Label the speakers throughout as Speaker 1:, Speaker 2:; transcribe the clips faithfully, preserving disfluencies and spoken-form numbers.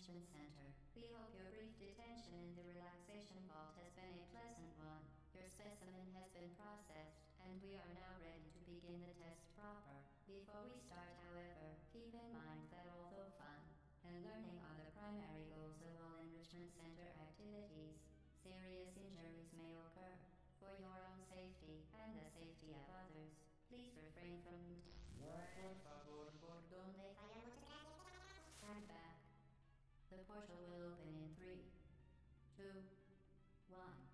Speaker 1: Enrichment Center. We hope your brief detention in the relaxation vault has been a pleasant one. Your specimen has been processed, and we are now ready to begin the test proper. Before we start, however, keep in mind that although fun and learning are the primary goals of all Enrichment Center activities, serious injuries may occur. For your own safety and the safety of others, please refrain from... Por favor, por donde Stand back. The portal will open in three, two, one.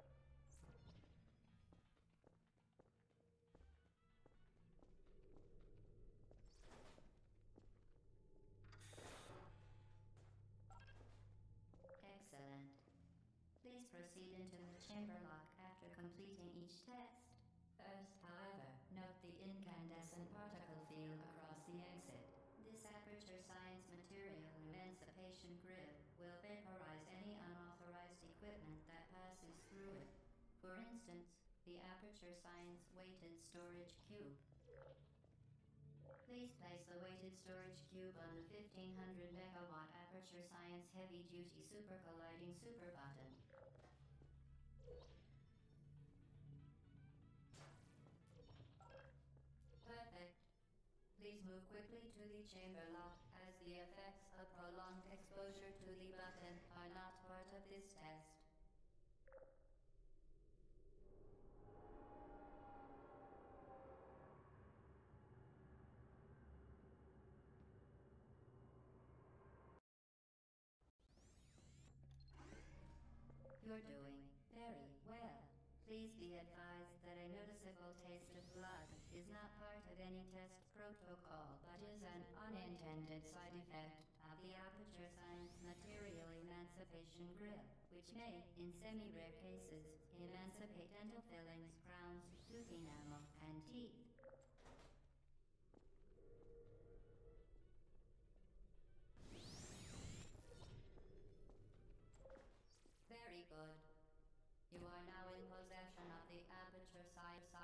Speaker 1: Excellent. Please proceed into the chamber lock after completing each test. First, however, note the incandescent particle field across the exit. This Aperture Science Material Emancipation Grid will vaporize any unauthorized equipment that passes through it. For instance, the Aperture Science Weighted Storage Cube. Please place the weighted storage cube on the fifteen hundred megawatt Aperture Science Heavy Duty Super Colliding Super Button. Perfect. Please move quickly to the chamber lock, as the effects of prolonged exposure to the button are not part of this test. You're doing very well. Please be advised that a noticeable taste of blood is not part of any test protocol, but is an unintended side effect of the Aperture Science Material Emancipation Grill, which may, in semi-rare cases, emancipate dental fillings, crowns, tooth enamel, and teeth. Very good. You are now in possession of the Aperture Science.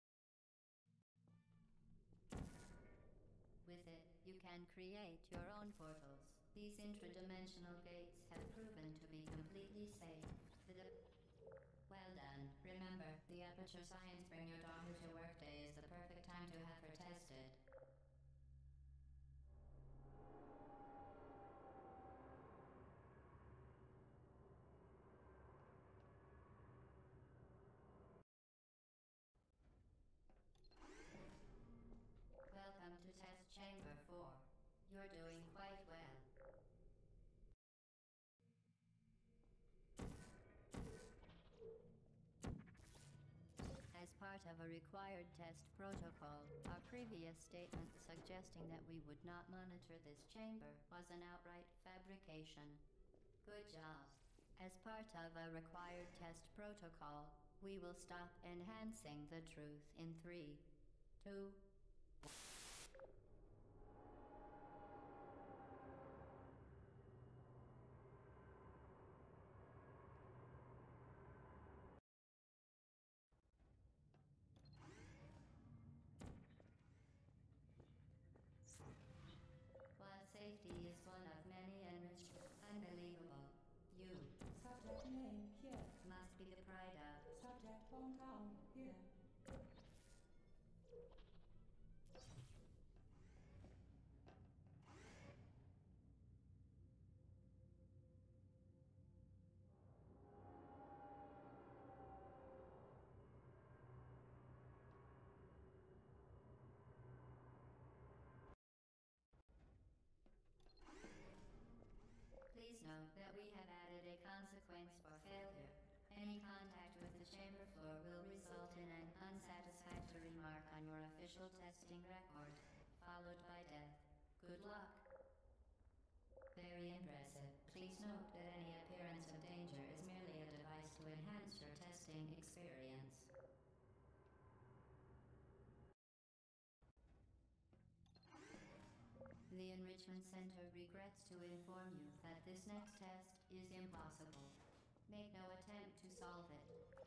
Speaker 1: With it, you can create your own portals. These intradimensional gates have proven to be completely safe. The well done. Remember, the Aperture Science Bring Your Daughter to Work Day is the perfect time to have her tested. Welcome to Test Chamber four. You're doing quite well. As part of a required test protocol, our previous statement suggesting that we would not monitor this chamber was an outright fabrication. Good job. As part of a required test protocol, we will stop enhancing the truth in three, two, while safety is one of many enriched, unbelievable. You,
Speaker 2: Subject name here.
Speaker 1: must be the pride of.
Speaker 2: Subject hometown here.
Speaker 1: Please note that we have added a consequence for failure. Any contact with the chamber floor will result in an unsatisfactory mark on your official testing record, followed by death. Good luck. Very impressive. Please note that any appearance of danger is merely a device to enhance your testing experience. The Enrichment Center regrets to inform you that this next test is impossible. Make no attempt to solve it.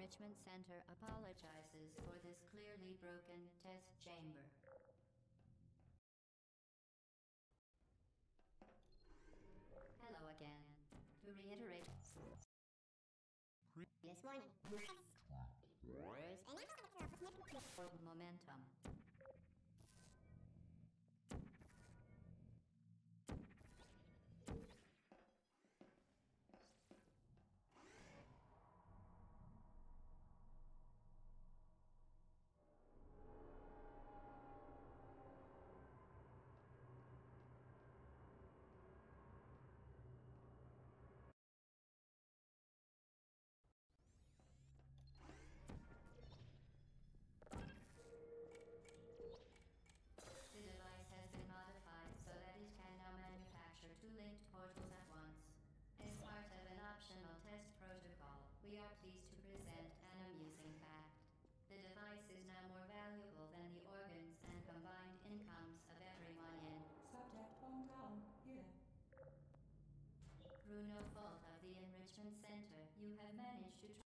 Speaker 1: Enrichment Center apologizes for this clearly broken test chamber. Hello again. To reiterate,
Speaker 3: This morning.
Speaker 1: for momentum. The device has been modified so that it can now manufacture two linked portals at once. As part of an optional test protocol, we are pleased to present an amusing fact. The device is now more valuable than the organs and combined incomes of everyone in,
Speaker 2: Subject hometown, here.
Speaker 1: through no fault of the Enrichment Center, you have managed to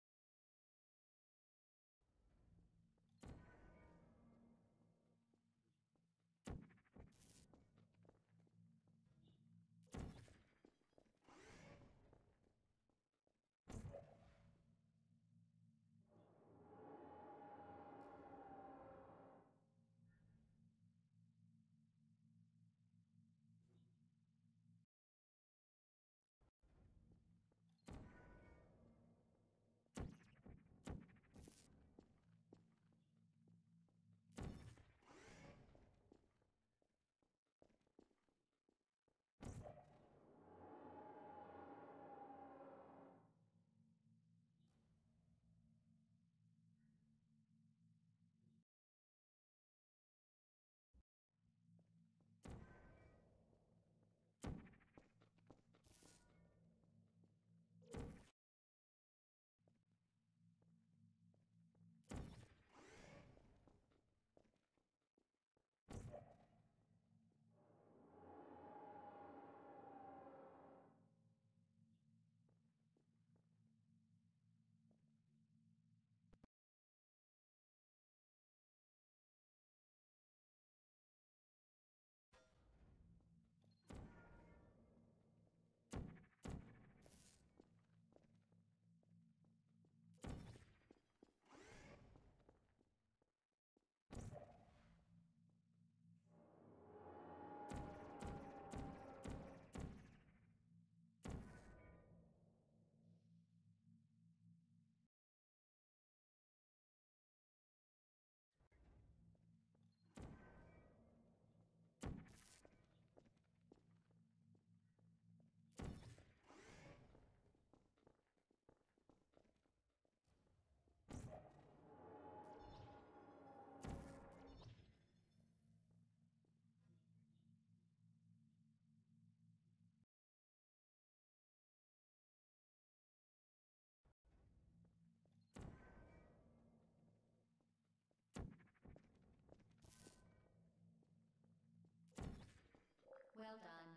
Speaker 1: Well done.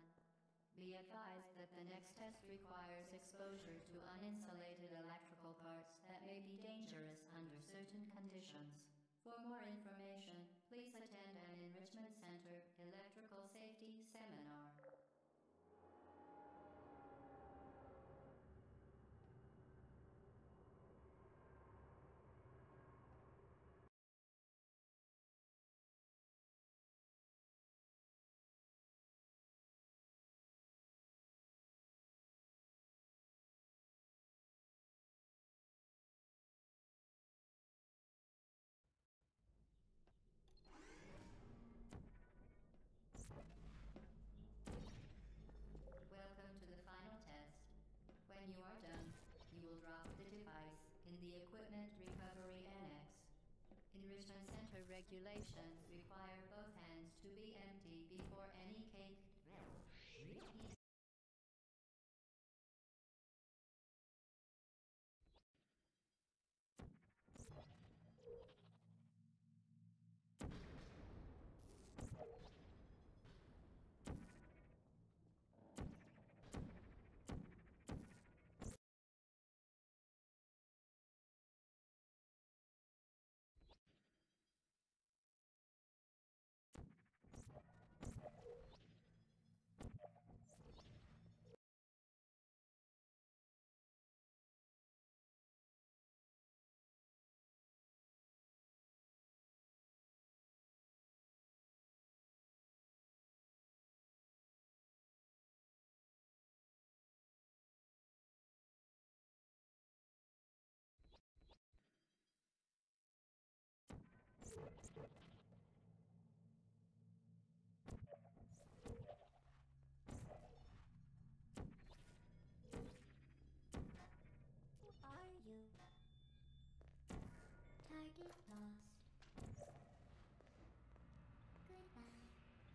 Speaker 1: Be advised that the next test requires exposure to uninsulated electrical parts that may be dangerous under certain conditions. For more information, please attend an Enrichment Center electrical safety seminar. Welcome to the final test. When you are done, you will drop the device in the Equipment Recovery Annex. Enrichment Center regulations require both hands to be empty before any cake, piece, get lost. Goodbye.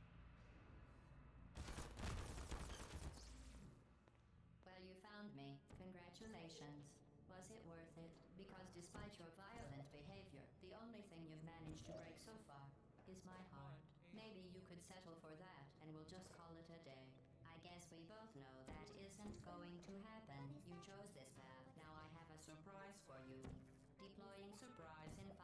Speaker 1: Well, you found me. Congratulations. Was it worth it? Because despite your violent behavior, the only thing you've managed to break so far is my heart. Maybe you could settle for that, and we'll just call it a day. I guess we both know that isn't going to happen. You chose this path. Now I have a surprise for you. Deploying surprise in